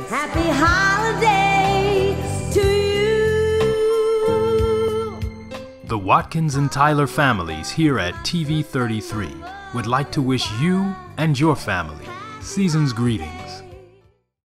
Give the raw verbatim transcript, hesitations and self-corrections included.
Happy holiday to you. The Watkins and Tyler families here at T V thirty-three would like to wish you and your family season's greetings.